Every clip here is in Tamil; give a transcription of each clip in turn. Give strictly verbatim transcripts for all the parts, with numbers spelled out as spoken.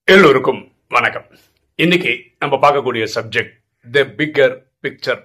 எல்லோருக்கும் வணக்கம். இன்னைக்கு நம்ம பார்க்கக்கூடிய சப்ஜெக்ட் தி பிக்கர் பிக்சர்.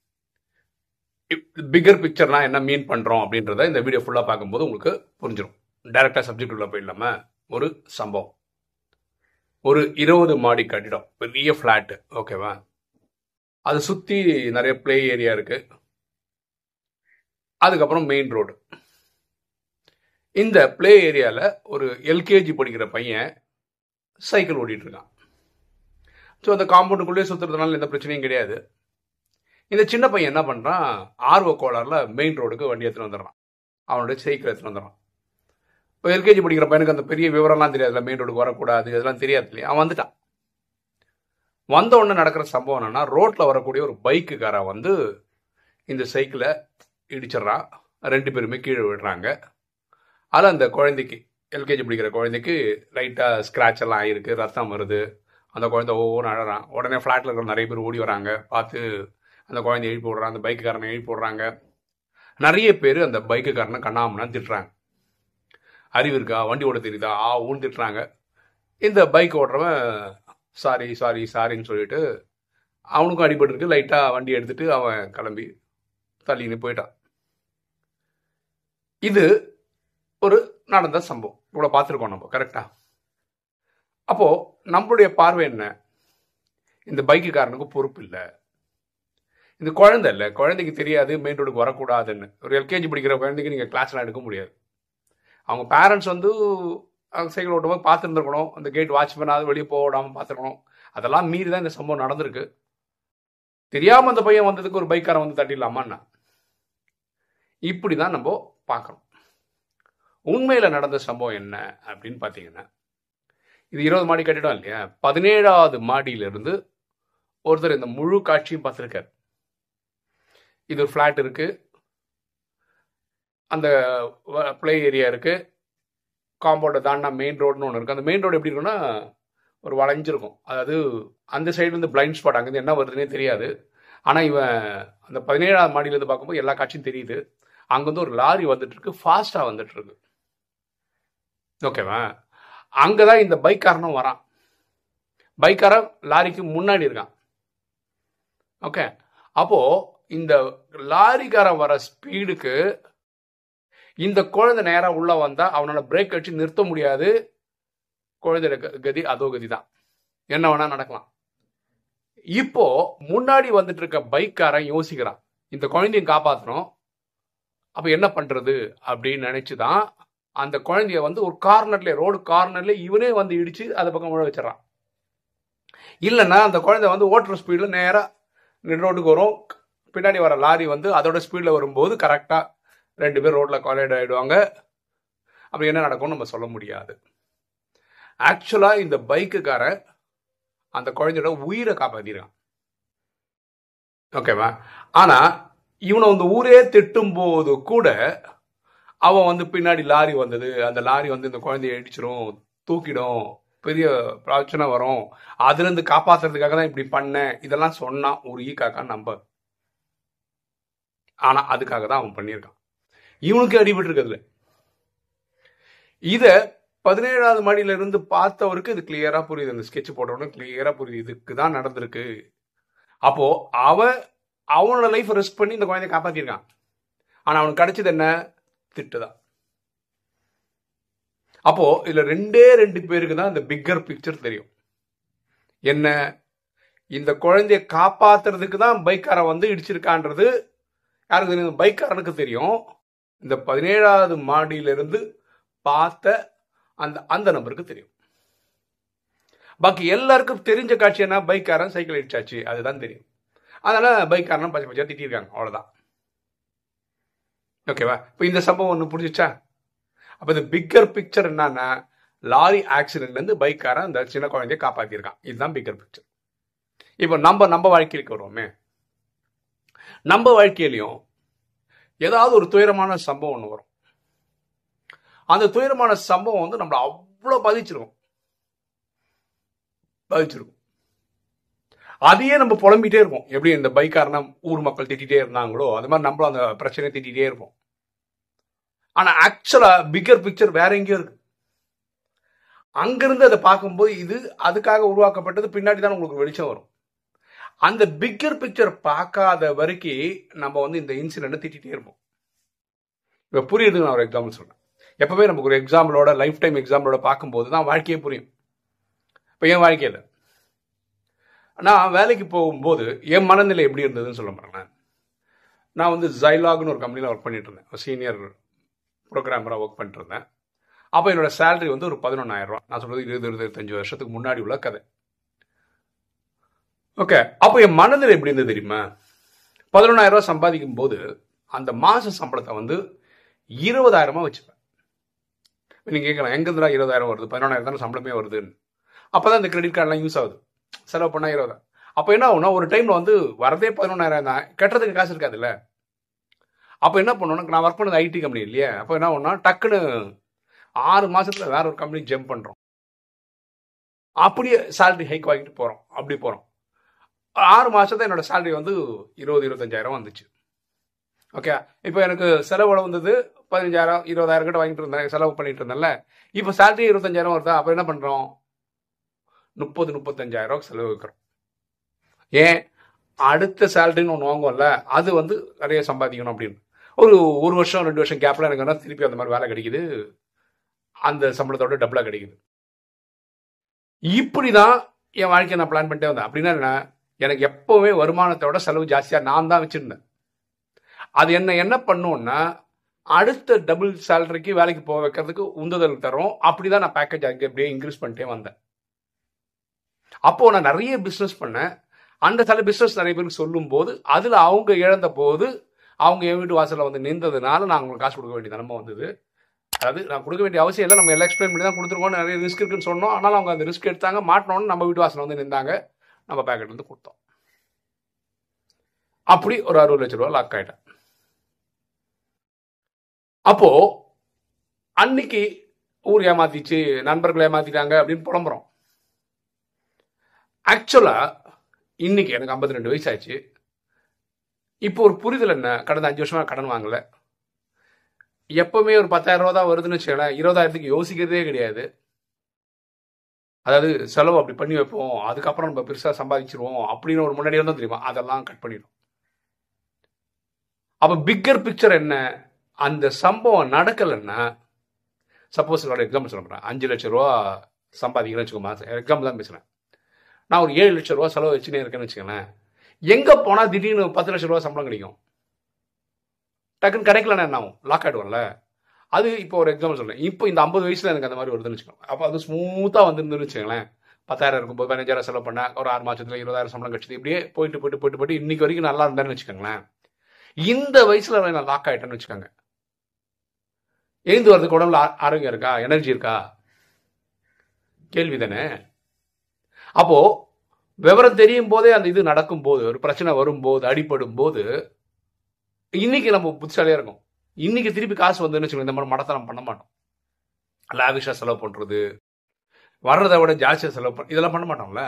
பிக்கர் பிக்சர்னா என்ன மீன் பண்றோம் அப்படின்றத இந்த வீடியோ ஃபுல்லா பார்க்கும்போது உங்களுக்கு புரிஞ்சிடும். டைரக்டா சப்ஜெக்ட் உள்ள போயிடலாம. ஒரு சம்பவம், ஒரு இருபது மாடி கட்டிடம், பெரிய பிளாட், ஓகேவா? அதை சுத்தி நிறைய பிளே ஏரியா இருக்கு. அதுக்கப்புறம் மெயின் ரோடு. இந்த பிளே ஏரியால ஒரு எல்கேஜி படிக்கிற பையன் சைக்கிள் ஓட்டிட்டு இருக்கான். ஸோ அந்த காம்பவுண்டுக்குள்ளேயே சுற்றுறதுனால எந்த பிரச்சனையும் கிடையாது. இந்த சின்ன பையன் என்ன பண்ணுறான், ஆர்வ கோளாறுல மெயின் ரோடுக்கு வண்டி எடுத்துன்னு வந்துடுறான். அவனுடைய சைக்கிள் எடுத்துன்னு வந்துடுறான். இப்போ எல்கேஜி படிக்கிற பையனுக்கு அந்த பெரிய விவரம்லாம் தெரியாதுல்ல, மெயின் ரோடுக்கு வரக்கூடாது, இதெல்லாம் தெரியாது இல்லையா? அவன் வந்துட்டான். வந்த உடனே நடக்கிற சம்பவம் என்னன்னா, ரோட்டில் வரக்கூடிய ஒரு பைக்குக்காரன் வந்து இந்த சைக்கிளை இடிச்சிட்றான். ரெண்டு பேருமே கீழே விடுறாங்க. அதில் அந்த குழந்தைக்கு, எல்கேஜி படிக்கிற குழந்தைக்கு லைட்டாக ஸ்க்ராட்ச் எல்லாம் ஆகிருக்கு, ரத்தம் வருது. அந்த குழந்தை ஒவ்வொன்று அழறான். உடனே ஃப்ளாட்டில் இருக்கிற நிறைய பேர் ஓடி வராங்க. பார்த்து அந்த குழந்தைய எழுப்பி விடுறான், அந்த பைக்குக்காரனை எழுப்பி விடுறாங்க. நிறைய பேர் அந்த பைக்குக்காரனை கண்ணாமனா திட்டுறாங்க. அறிவு இருக்கா, வண்டி ஓட தெரியுதா, ஆ ஊன்னு திட்டுறாங்க. இந்த பைக் ஓடுறவன் சாரி சாரி சாரின்னு சொல்லிட்டு அவனுக்கும் அடிபட்டு இருக்கு. லைட்டாக வண்டி எடுத்துட்டு அவன் கிளம்பி தள்ளின்னு போயிட்டான். இது ஒரு நடந்த சம்பவம். இவ்வளோ பார்த்துருக்கோம் நம்ம, கரெக்டா? அப்போ நம்மளுடைய பார்வை என்ன? இந்த பைக்குக்காரனுக்கு பொறுப்பு இல்லை, இந்த குழந்தை இல்லை, குழந்தைக்கு தெரியாது மெயின் ரோடுக்கு வரக்கூடாதுன்னு. ஒரு எல்கேஜி படிக்கிற குழந்தைக்கு நீங்கள் கிளாஸ்லாம் எடுக்க முடியாது. அவங்க பேரண்ட்ஸ் வந்து அவங்க சைக்கிள் ஓட்டும் போது பார்த்துருந்துருக்கணும். அந்த கேட் வாட்ச்மேனாவது வெளியே போக விடாமல் பார்த்துருக்கணும். அதெல்லாம் மீறி தான் இந்த சம்பவம் நடந்திருக்கு. தெரியாமல் அந்த பையன் வந்ததுக்கு ஒரு பைக்காரன் வந்து தட்டிடலாமான்னா? இப்படி தான் நம்ம பார்க்கணும். உண்மையில் நடந்த சம்பவம் என்ன அப்படின்னு பார்த்தீங்கன்னா, இது இருபது மாடி கட்டிடம் இல்லையா? பதினேழாவது மாடியிலிருந்து ஒருத்தர் இந்த முழு காட்சியும் பார்த்துருக்காரு. இது ஒரு ஃப்ளாட் இருக்கு, அந்த பிளே ஏரியா இருக்கு, காம்பவுண்டை தாண்டா மெயின் ரோடுன்னு ஒன்று இருக்கு. அந்த மெயின் ரோடு எப்படி இருக்குன்னா ஒரு வளைஞ்சிருக்கும். அதாவது அந்த சைடுலேருந்து பிளைண்ட் ஸ்பாட், அங்கேருந்து என்ன வருதுன்னே தெரியாது. ஆனால் இவன் அந்த பதினேழாவது மாடியிலேருந்து பார்க்கும்போது எல்லா காட்சியும் தெரியுது. அங்கேருந்து ஒரு லாரி வந்துட்டு இருக்கு, ஃபாஸ்ட்டாக வந்துட்டு இருக்கு, ஓகேவா? அங்கதான் இந்த பைக்காரனும் வரான். பைக்காரன் லாரிக்கு முன்னாடி இருக்கான், ஓகே? அப்போ இந்த லாரிக்காரன் வர ஸ்பீடுக்கு இந்த குழந்தை நேரம் உள்ள வந்தா அவனால பிரேக் அடிச்சு நிறுத்த முடியாது. குழந்தையோட கதி அதோ கதி தான், என்ன வேணா நடக்கலாம். இப்போ முன்னாடி வந்துட்டு இருக்க பைக்காரன் யோசிக்கிறான், இந்த குழந்தையும் காப்பாற்றணும், அப்ப என்ன பண்றது அப்படின்னு நினைச்சுதான் அந்த குழந்தைய வந்து ஒரு கார்னர்ல, ரோடு கார்னர்ல இவனே வந்து இடிச்சு அதை பக்கம் விழ வச்சிடறான். இல்லைன்னா அந்த குழந்தை வந்து ஓட்டுற ஸ்பீட்ல நேரா ரோட்டுக்கு வரும். பின்னாடி வர லாரி வந்து அதோட ஸ்பீட்ல வரும்போது கரெக்டா ரெண்டு பேர் ரோட்ல கொலைட் ஆயிடுவாங்க. அப்படி என்ன நடக்கும்னு நம்ம சொல்ல முடியாது. ஆக்சுவலா இந்த பைக்குக்காரன் அந்த குழந்தையோட உயிரை காப்பாத்திருக்கான், ஓகேவா? ஆனா இவனை வந்து ஊரே திட்டும் போது கூட அவன் வந்து பின்னாடி லாரி வந்தது, அந்த லாரி வந்து இந்த குழந்தைய அடிச்சிடும், தூக்கிடும், பெரிய பிரச்சனை வரும், அதுல இருந்து காப்பாத்துறதுக்காக தான் இப்படி பண்ணேன், இதெல்லாம் சொன்னான் ஒரு ஈ காக்கா நம்ப. ஆனா அதுக்காக தான் அவன் பண்ணியிருக்கான். இவனுக்கு அடிபட்டு இருக்கிறதுல இத பதினேழாவது மாடியில இருந்து பார்த்தவருக்கு இது கிளியரா புரியுது. அந்த ஸ்கெட்ச் போட்டவனுக்கு கிளியரா புரியுது இதுக்கு தான் நடந்திருக்கு. அப்போ அவன் அவனோட லைஃப் ரிஸ்க் பண்ணி இந்த குழந்தைய காப்பாத்திருக்கான். ஆனா அவனுக்கு கிடைச்சது என்ன? திட்டுதான். அப்போ இதுல ரெண்டே ரெண்டு பேருக்கு தான் இந்த பிக்கர் பிக்சர் தெரியும். என்ன? இந்த குழந்தைய காப்பாத்துறதுக்கு தான் பைக்காரன் வந்து இடிச்சிருக்கான்றது யாருக்கு தெரியும்? பைக்காரனுக்கு தெரியும். இந்த பதினேழாவது மாடியிலிருந்து பார்த்த அந்த அந்த நபருக்கு தெரியும். பாக்கி எல்லாருக்கும் தெரிஞ்ச காட்சி என்ன? பைக்காரன் சைக்கிள் இடிச்சாச்சு, அதுதான் தெரியும். அதனால பைக்காரன் பச்சை பச்சையா திட்டிருக்காங்க, அவ்வளவுதான், ஓகேவா? இப்போ இந்த சம்பவம் ஒன்று புரிஞ்சிச்சா? அப்போ இந்த பிக்கர் பிக்சர் என்னன்னா, லாரி ஆக்சிடென்ட்ல இருந்து பைக்காரன் அந்த சின்ன குழந்தைய காப்பாத்திருக்கான். இதுதான் பிக்கர் பிக்சர். இப்போ நம்ம நம்ம வாழ்க்கைக்கு வருவோமே. நம்ம வாழ்க்கையிலையும் ஏதாவது ஒரு துயரமான சம்பவம் ஒன்று வரும். அந்த துயரமான சம்பவம் வந்து நம்மளை அவ்வளோ பாதிச்சிருக்கும் பாதிச்சிருக்கும் அதையே நம்ம புலம்பிட்டே இருப்போம். எப்படி இந்த பைக்காரனை ஊர் மக்கள் திட்டிகிட்டே இருந்தாங்களோ அது மாதிரி நம்மளும் அந்த பிரச்சனையை திட்டிகிட்டே இருப்போம். ஆனா ஆக்சுவலா பிக்கர் பிக்சர் வேற எங்கேயோ இருக்கு. அங்கிருந்து அதை பார்க்கும்போது இது அதுக்காக உருவாக்கப்பட்டது, பின்னாடி தான் உங்களுக்கு வெளிச்சம் வரும். அந்த பிக்கர் பிக்சர் பார்க்காத வரைக்கும் நம்ம வந்து இந்த இன்சிடென்ட் திட்டிகிட்டே இருப்போம். இப்போ புரியுது, நான் ஒரு எக்ஸாம்பிள் சொல்றேன். எப்பவுமே நமக்கு ஒரு எக்ஸாம்பிளோட லைஃப் டைம் எக்ஸாம்பிளோட பார்க்கும்போது தான் வாழ்க்கையே புரியும். இப்போ என் வாழ்க்கையில் நான் வேலைக்கு போகும்போது என் மனநிலை எப்படி இருந்ததுன்னு சொல்ல மாட்டேன். நான் வந்து ஜைலாக்னு ஒரு கம்பெனியில் ஒர்க் பண்ணிட்டு இருந்தேன், சீனியர் ப்ரோக்ராமராக ஒர்க் பண்ணிட்டு இருந்தேன். அப்போ என்னோட சேலரி வந்து ஒரு பதினொன்னாயிரம் ரூபா. நான் சொல்றது இருபது இருபத்தஞ்சு வருஷத்துக்கு முன்னாடி உள்ள கதை. ஓகே, அப்போ என் மனநிலை எப்படி இருந்தது தெரியுமா? பதினொன்னாயிரம் ரூபாய் சம்பாதிக்கும் போது அந்த மாச சம்பளத்தை வந்து இருபதாயிரமா வச்சுப்பேன். நீங்க கேட்கலாம், எங்க இருந்தா இருபதாயிரம் வருது, பதினொன்னாயிரம் தானே சம்பளமே வருதுன்னு. அப்பதான் இந்த கிரெடிட் கார்டெலாம் யூஸ் ஆகுது, செலவு பண்ணா இருபதாயிரம். அப்போ என்ன ஆகும்னா, ஒரு டைம்ல வந்து வரதே பதினொன்னாயிரம் தான், கட்டுறதுக்கு காசு இருக்காதுல்ல. அப்போ என்ன பண்ணணும், நான் ஒர்க் பண்ணது ஐடி கம்பெனி இல்லையா, அப்போ என்ன ஆகும்னா டக்குன்னு ஆறு மாசத்துல வேற ஒரு கம்பெனி ஜம்ப் பண்றோம். அப்படியே சேலரி ஹைக் வாங்கிட்டு போறோம். அப்படி போறோம். ஆறு மாசத்துல என்னோட சேலரி வந்து இருபது இருபத்தஞ்சாயிரம் வந்துச்சு. ஓகே, இப்போ எனக்கு செலவு வந்தது பதினஞ்சாயிரம் இருபதாயிரம் கிட்ட வாங்கிட்டு இருந்தேன், செலவு பண்ணிட்டு இருந்தேன்ல. இப்போ சேலரி இருபத்தஞ்சாயிரம் வருதா, அப்போ என்ன பண்றோம், முப்பது முப்பத்தஞ்சாயிரம் செலவு வைக்கிறோம். ஏன், அடுத்த சேலரின்னு ஒன்று வாங்குவோம்ல, அது வந்து நிறைய சம்பாதிக்கணும் அப்படின்னு. ஒரு ஒரு வருஷம் ரெண்டு வருஷம் கேப்ல எனக்கு திருப்பி அந்த மாதிரி வேலை கிடைக்குது, அந்த சம்பளத்தோட டபுளா கிடைக்குது. இப்படிதான் என் வாழ்க்கையை நான் பிளான் பண்ணிட்டே வந்தேன். அப்படின்னா என்ன, எனக்கு எப்பவுமே வருமானத்தோட செலவு ஜாஸ்தியா நான் தான் வச்சிருந்தேன். அது என்ன என்ன பண்ணுவோம்னா, அடுத்த டபுள் சேலரிக்கு வேலைக்கு போக வைக்கிறதுக்கு உந்துதல் தரும். அப்படிதான் நான் பேக்கேஜ் அங்கே அப்படியே இன்க்ரீஸ் பண்ணிட்டே வந்தேன். அப்போ நான் நிறைய பிசினஸ் பண்ணேன். அந்த சில பிசினஸ் நிறைய பேருக்கு சொல்லும் போது அதுல அவங்க இழந்த போது அவங்க என் வீட்டு வாசல்ல வந்து நின்றதுனால நான் அவங்களுக்கு காசு கொடுக்க வேண்டிய நிலைமை வந்தது. அதாவது நான் கொடுக்க வேண்டிய அவசியம் இல்லை, நம்ம எல்லாம் எக்ஸ்பிளைன் பண்ணி தான் கொடுத்துருக்கோம், நிறைய ரிஸ்க் இருக்குன்னு சொன்னோம். ஆனாலும் அவங்க அந்த ரிஸ்க் எடுத்தாங்க, மாட்டினோன்னு நம்ம வீட்டு வாசல் வந்து நின்றாங்க, நம்ம பேக்கெட் வந்து கொடுத்தோம். அப்படி ஒரு அறுபது லட்சம் ரூபாய் லாக் ஆயிட்டேன். அப்போ அன்னைக்கு ஊர் ஏமாத்திச்சு, நண்பர்கள் ஏமாத்திட்டாங்க அப்படின்னு புலம்புறோம். ஆக்சுவலா இன்னைக்கு எனக்கு ஐம்பத்தி ரெண்டு வயசு ஆச்சு. இப்போ ஒரு புரிதல் என்ன, கடந்த அஞ்சு வருஷமா கடன் வாங்கல. எப்பவுமே ஒரு பத்தாயிரம் ரூபா தான் வருதுன்னு வச்சுக்கல, இருபதாயிரத்துக்கு யோசிக்கிறதே கிடையாது. அதாவது செலவு அப்படி பண்ணி வைப்போம், அதுக்கப்புறம் நம்ம பெருசா சம்பாதிச்சிருவோம் அப்படின்னு ஒரு முன்னாடி தான் தெரியுமா, அதெல்லாம் கட் பண்ணிடும். அப்ப பிக்கர் பிக்சர் என்ன, அந்த சம்பவம் நடக்கலைன்னா, சப்போஸ் ஒரு எக்ஸாம்பிள் சொல்றேன், அஞ்சு லட்சம் ரூபா சம்பாதிக்கிறேன்னு வச்சுக்கோமா, எக்ஸாம்பிள் தான் பேசுறேன். நான் ஒரு ஏழு லட்சம் ரூபா செலவு வச்சுனே இருக்கேன்னு வச்சுக்கோங்களேன். எங்க போனா திடீர்னு பத்து லட்சம் ரூபா சம்பளம் கிடைக்கும், டக்குன்னு கிடைக்கலன்னா என்ன ஆகும், லாக் ஆயிடுவோம்ல. அது இப்போ ஒரு எக்ஸாம்பிள் சொல்றேன். இப்போ இந்த ஐம்பது வயசுல எனக்கு அந்த மாதிரி வருதுன்னு வச்சுக்கோங்க. அப்போ அது ஸ்மூத்தா வந்துருந்துன்னு வச்சுக்கோங்களேன். பத்தாயிரம் இருக்கும்போது பதினஞ்சாயிரம் செலவு பண்ண, ஒரு ஆறு மாசத்துல இருபதாயிரம் சம்பளம் கிடைச்சது, இப்படியே போயிட்டு போயிட்டு போயிட்டு போயிட்டு இன்னைக்கு வரைக்கும் நல்லா இருந்தேன்னு வச்சுக்கோங்களேன். இந்த வயசுல நான் லாக் ஆயிட்டேன்னு வச்சுக்கோங்க, எழுந்து வரதுக்கு உடம்புல ஆரோக்கியம் இருக்கா, எனர்ஜி இருக்கா, கேள்வி தானே. அப்போ விவரம் தெரியும் போதே அந்த இது நடக்கும் போது, ஒரு பிரச்சனை வரும்போது, அடிபடும் போது, இன்னைக்கு நம்ம புத்திசாலியா இருக்கும். இன்னைக்கு திருப்பி காசு வந்துன்னு வச்சுக்கோங்க, இந்த மாதிரி மடத்தை நம்ம பண்ண மாட்டோம். லாவிஷா செலவு பண்றது, வர்றதை விட ஜாஸ்தியா செலவு பண்ண, இதெல்லாம் பண்ண மாட்டோம்ல.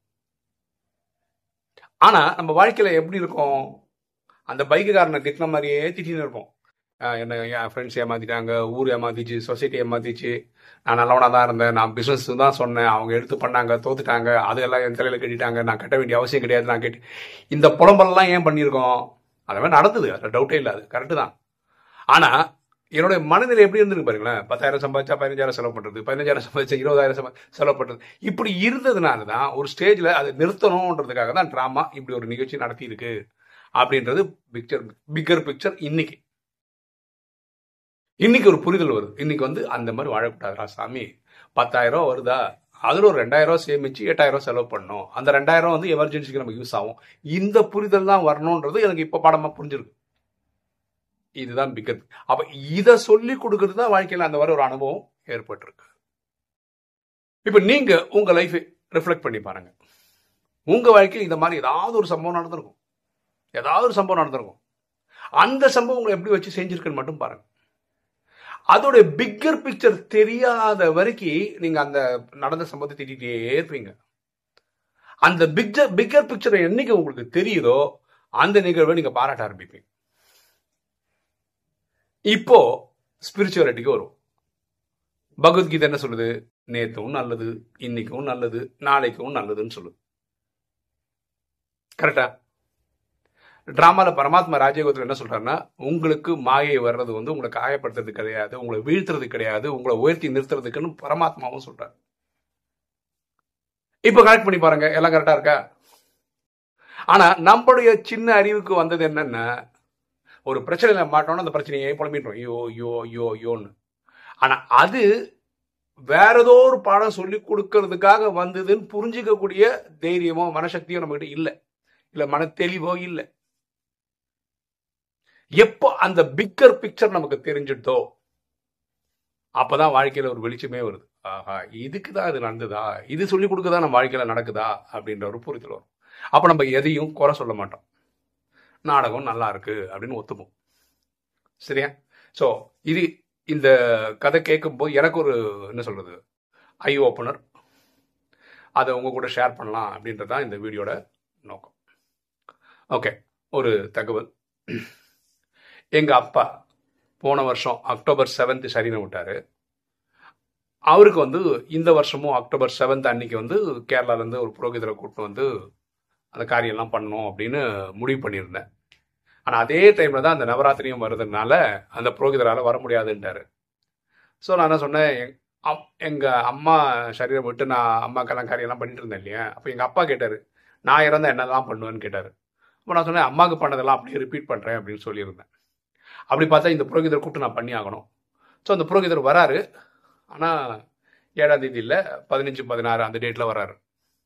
ஆனா நம்ம வாழ்க்கையில எப்படி இருக்கும், அந்த பைக்குக்காரனை திட்டின மாதிரியே திட்டின்னு இருப்போம். என்ன என் ஃப்ரெண்ட்ஸ் ஏமாத்திட்டாங்க, ஊர் ஏமாத்திச்சு, சொசைட்டி ஏமாத்திச்சு, நான் நல்லவனா தான் இருந்தேன், நான் பிசினஸ் தான் சொன்னேன், அவங்க எடுத்து பண்ணாங்க, தோத்துட்டாங்க, அதெல்லாம் என் தலையில கட்டிட்டாங்க, நான் கட்ட வேண்டிய அவசியம் கிடையாது, நான் கேட்டு இந்த புலம்பெல்லாம் ஏன் பண்ணியிருக்கோம், அதெல்லாம் நடந்தது, அதில் டவுட்டே இல்லை, அது கரெக்டு தான். ஆனா என்னோட மனநிலை எப்படி இருந்திருக்கு பாருங்களேன். பத்தாயிரம் சம்பாதிச்சா பதினஞ்சாயிரம் செலவு பண்றது, பதினஞ்சாயிரம் சம்பாதிச்சா இருபதாயிரம் செலவு பண்றது, இப்படி இருந்ததுனால தான் ஒரு ஸ்டேஜ்ல அதை நிறுத்தணும்ன்றதுக்காக தான் டிராமா இப்படி ஒரு நிகழ்ச்சி நடத்தி இருக்கு அப்படின்றது பிக்சர் பிக்கர் பிக்சர். இன்னைக்கு இன்னைக்கு ஒரு புரிதல் வருது. இன்னைக்கு வந்து அந்த மாதிரி வாழக்கூடாதுரா சாமி, பத்தாயிரம் ரூபா வருதா, அதுல ஒரு ரெண்டாயிரம் ரூபாய் சேமிச்சு எட்டாயிரம் ரூபாய் செலவு பண்ணணும், அந்த ரெண்டாயிரம் வந்து எமர்ஜென்சிக்கு நமக்கு யூஸ் ஆகும். இந்த புரிதல் தான் வரணும்ன்றது எனக்கு இப்ப பாடமா புரிஞ்சிருக்கு. இதுதான் பிக்கர். அப்ப இத சொல்லி கொடுக்கறது தான் வாழ்க்கையில அந்த மாதிரி ஒரு அனுபவம் ஏற்பட்டிருக்கு. இப்ப நீங்க உங்க லைஃபை ரிஃப்ளெக்ட் பண்ணி பாருங்க. உங்க வாழ்க்கையில் இந்த மாதிரி ஏதாவது ஒரு சம்பவம் நடந்திருக்கும், ஏதாவது ஒரு சம்பவம் நடந்திருக்கும். அந்த சம்பவம் உங்களை எப்படி வச்சு செஞ்சிருக்குன்னு மட்டும் பாருங்க. அதோட பிக்கர் பிக்சர் தெரியாத வரைக்கும் நீங்க அந்த நடந்த சம்பவத்தை திட்டிகிட்டே இருப்பீங்க. அந்த பிக்சர் பிக்கர் பிக்சர் என்னைக்கு உங்களுக்கு தெரியுதோ அந்த நிகழ்வை நீங்க பாராட்ட ஆரம்பிப்பீங்க. இப்போ ஸ்பிரிச்சுவாலிட்டிக்கு வரும். பகவத்கீதை என்ன சொல்லுது, நேற்றும் நல்லது, இன்னைக்கும் நல்லது, நாளைக்கும் நல்லதுன்னு சொல்லுது. கரெக்டா? டிராமால பரமாத்மா ராஜயோகத்தில் என்ன சொல்றாருன்னா, உங்களுக்கு மாயை வர்றது வந்து உங்களை காயப்படுத்துறது கிடையாது, உங்களை வீழ்த்துறது கிடையாது, உங்களை உயர்த்தி நிறுத்துறதுக்குன்னு பரமாத்மாவும் சொல்றாரு. இப்ப கனெக்ட் பண்ணி பாருங்க, எல்லாம் கரெக்டா இருக்கா? ஆனா நம்மளுடைய சின்ன அறிவுக்கு வந்தது என்னன்னா, ஒரு பிரச்சனையில மாட்டோம்னா அந்த பிரச்சனையை புலம்பிட்டோம், ஐயோ ஐயோ ஐயோ ஐயோன்னு. ஆனா அது வேற ஏதோ ஒரு பாடம் சொல்லி கொடுக்கறதுக்காக வந்ததுன்னு புரிஞ்சுக்கக்கூடிய தைரியமோ மனசக்தியோ நம்ம கிட்ட இல்லை, இல்ல மன தெளிவோ இல்லை. எப்போ அந்த பிக்கர் பிக்சர் நமக்கு தெரிஞ்சிட்டோ அப்பதான் வாழ்க்கையில ஒரு வெளிச்சமே வருது. ஆஹா, இதுக்குதான் இது நடந்ததா, இது சொல்லி கொடுக்கதான் நம்ம வாழ்க்கையில நடக்குதா அப்படின்ற ஒரு புரிதல் வரும். அப்ப நம்ம எதையும் குறை சொல்ல மாட்டோம், நாடகம் நல்லா இருக்கு அப்படின்னு ஒத்துப்போம். சரியா? சோ இது இந்த கதை கேட்கும் போது எனக்கு ஒரு என்ன சொல்றது ஐ ஓப்பனர், அதை உங்க கூட ஷேர் பண்ணலாம் அப்படின்றதான் இந்த வீடியோட நோக்கம். ஓகே, ஒரு தகவல். எங்க அப்பா போன வருஷம் அக்டோபர் செவன்த் சரீரம் விட்டாரு. அவருக்கு வந்து இந்த வருஷமும் அக்டோபர் செவன்த் அன்னைக்கு வந்து கேரளால இருந்து ஒரு புரோகிதரை கூப்பிட்டு வந்து அந்த காரியம்லாம் பண்ணணும் அப்படின்னு முடிவு பண்ணியிருந்தேன். ஆனா அதே டைம்ல தான் அந்த நவராத்திரியும் வருதுனால அந்த புரோகிதரால வர முடியாதுன்றாரு. ஸோ நான் என்ன சொன்னேன், எங்க அம்மா சரீரம் விட்டு நான் அம்மாக்கெல்லாம் காரியம்லாம் பண்ணிட்டு இருந்தேன் இல்லையா. அப்போ எங்க அப்பா கேட்டாரு, நான் இறந்தா என்னதான் பண்ணுவேன்னு கேட்டாரு. அப்போ நான் சொன்னேன், அம்மாவுக்கு பண்ணதெல்லாம் அப்படியே ரிப்பீட் பண்றேன் அப்படின்னு சொல்லியிருந்தேன். அப்படி பார்த்தா இந்த புரோகிதர் கூப்பிட்டு நான் பண்ணி ஆகணும். ஸோ அந்த புரோகிதர் வராரு. ஆனால் ஏழாம் தேதி இல்லை, பதினஞ்சு பதினாறு அந்த டேட்டில் வராரு.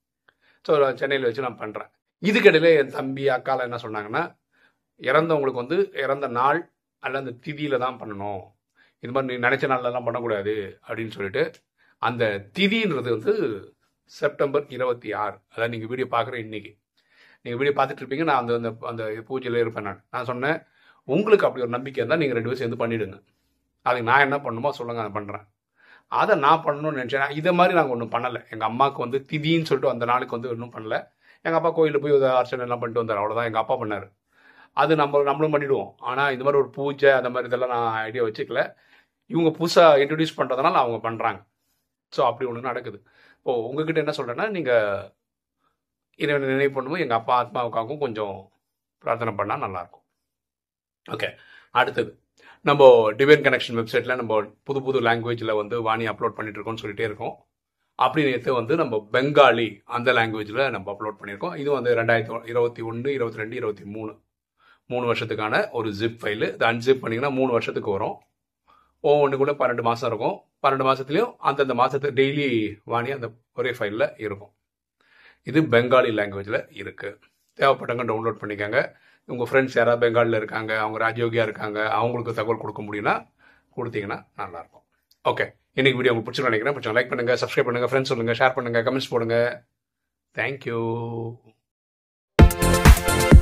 ஸோ சென்னையில் வச்சு நான் பண்ணுறேன். இதுக்கிடையில என் தம்பி அக்காலாம் என்ன சொன்னாங்கன்னா, இறந்தவங்களுக்கு வந்து இறந்த நாள் அல்ல அந்த திதியில தான் பண்ணணும், இது மாதிரி நீ நினைச்ச நாள்லாம் பண்ணக்கூடாது அப்படின்னு சொல்லிட்டு அந்த திதின்றது வந்து செப்டம்பர் இருபத்தி ஆறு அதாவது நீங்கள் வீடியோ பார்க்குற இன்னைக்கு நீங்கள் வீடியோ பார்த்துட்டு இருப்பீங்க. நான் அந்த அந்த அந்த பூஜையில் இருப்பேன். நான் நான் சொன்னேன், உங்களுக்கு அப்படி ஒரு நம்பிக்கை இருந்தால் நீங்கள் ரெண்டு பேரும் சேர்ந்து பண்ணிவிடுங்க, அதுக்கு நான் என்ன பண்ணணுமோ சொல்லுங்கள், அதை பண்ணுறேன். அதை நான் பண்ணணும்னு நினச்சேன். இதை மாதிரி நாங்கள் ஒன்றும் பண்ணலை. எங்கள் அம்மாவுக்கு வந்து திதின்னு சொல்லிட்டு அந்த நாளுக்கு வந்து ஒன்றும் பண்ணலை. எங்கள் அப்பா கோயிலில் போய் அர்ச்சனை எல்லாம் பண்ணிட்டு வந்தார், அவ்வளோதான் எங்கள் அப்பா பண்ணார். அது நம்ம நம்மளும் பண்ணிவிடுவோம். ஆனால் இந்த மாதிரி ஒரு பூஜை அந்த மாதிரி இதெல்லாம் நான் ஐடியா வச்சுக்கல. இவங்க புதுசாக இன்ட்ரடியூஸ் பண்ணுறதுனால அவங்க பண்ணுறாங்க. ஸோ அப்படி ஒன்று நடக்குது. இப்போ உங்ககிட்ட என்ன சொல்கிறேன்னா, நீங்கள் இறைவனை நினைவு பண்ணும்போது எங்கள் அப்பா ஆத்மாவுக்காகவும் கொஞ்சம் பிரார்த்தனை பண்ணால் நல்லாயிருக்கும். ஓகே, அடுத்தது நம்ம டிவைன் கனெக்ஷன் வெப்சைட்டில் நம்ம புது புது லாங்குவேஜில் வந்து வாணி அப்லோட் பண்ணிட்டு இருக்கோம்னு சொல்லிட்டே இருக்கோம். அப்படி நேற்று வந்து நம்ம பெங்காலி அந்த லாங்குவேஜில் நம்ம அப்லோட் பண்ணியிருக்கோம். இது வந்து ரெண்டாயிரத்தி இருபத்தி ஒன்று இருபத்தி ரெண்டு இருபத்தி மூணு மூணு வருஷத்துக்கான ஒரு ஜிப் ஃபைலு. இது அன்ஜிப் பண்ணிங்கன்னா மூணு வருஷத்துக்கு வரும். ஒவ்வொன்றுக்குள்ளே பன்னெண்டு மாதம் இருக்கும். பன்னெண்டு மாதத்துலேயும் அந்தந்த மாதத்துக்கு டெய்லி வாணி அந்த ஒரே ஃபைலில் இருக்கும். இது பெங்காலி லாங்குவேஜில் இருக்குது. தேவைப்பட்டவங்க டவுன்லோட் பண்ணிக்கோங்க. உங்கள் ஃப்ரெண்ட்ஸ் யாராவது பெங்காலில் இருக்காங்க, அவங்க ராஜயோகியாக இருக்காங்க, அவங்களுக்கு தகவல் கொடுக்க முடியும்னா கொடுத்தீங்கன்னா நல்லாயிருக்கும். ஓகே, இன்னைக்கு வீடியோ உங்களுக்கு பிடிச்சிருன்னு நினைக்கிறேன். பிடிச்சா லைக் பண்ணுங்கள், சப்ஸ்கிரைப் பண்ணுங்கள், ஃப்ரெண்ட்ஸ் சொல்லுங்கள், ஷேர் பண்ணுங்கள், கமெண்ட்ஸ் போடுங்க. தேங்க்யூ.